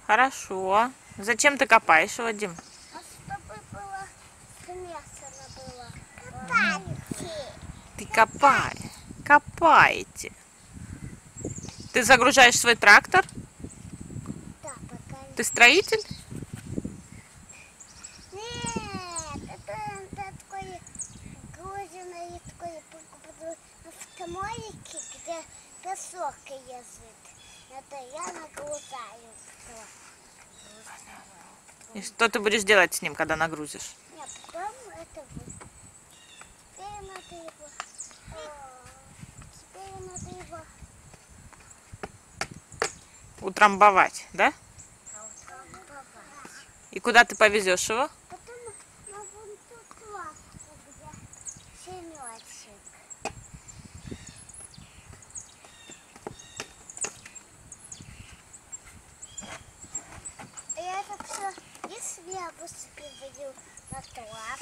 Хорошо. Зачем ты копаешь его, Дим? Чтобы было смесано было. Копайте. Ты копаете. Ты загружаешь свой трактор? Да, пока. Ты строитель? Нет, это такой грузиный такой автомобильки, где песок ездит. Это я нагружаю. И что ты будешь делать с ним, когда нагрузишь? Нет, потом это вы. Теперь надо его. Теперь надо его. Утрамбовать, да? Утрамбовать. И куда ты повезешь его? Потом на вон ту лавку, где семечек. И это все, если я высыпаю на трав.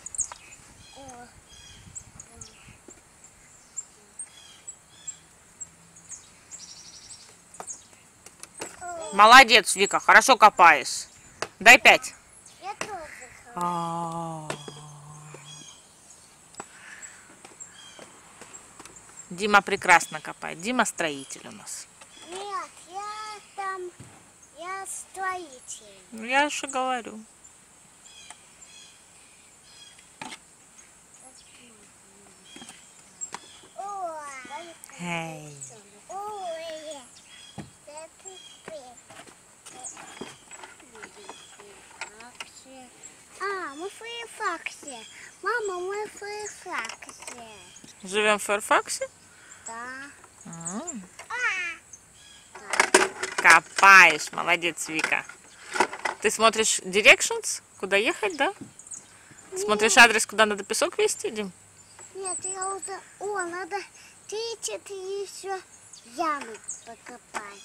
Молодец, Вика, хорошо копаешь. Дай 5. Я тоже хочу. Дима прекрасно копает. Дима строитель у нас. Нет, я строитель. Ну, я же говорю. Эй. Ой. Мы в Фаерфаксе. Мама, мы в Фаерфаксе. Живем в Фэрфаксе? Да. Копаешь, молодец, Вика. Ты смотришь directions, куда ехать, да? Смотришь адрес, куда надо песок везти, Дим? Нет, я уже... надо 3-4 еще ямы покопать.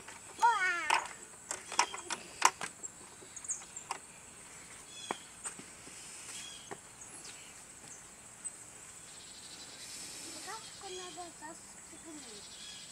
Краску надо застегнуть.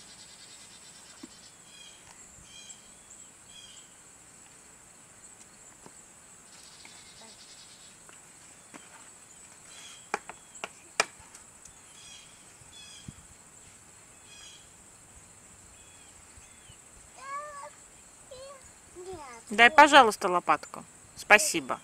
Дай, пожалуйста, лопатку. Спасибо.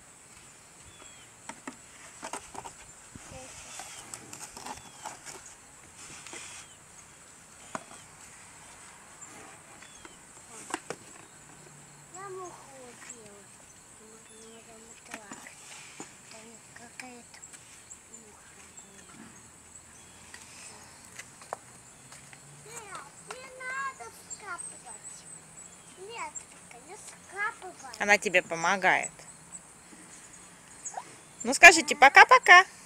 Я муху убила. Там какая-то муха была. Нет, не надо скапывать. Нет, не скапывать. Она тебе помогает. Ну, скажите пока-пока.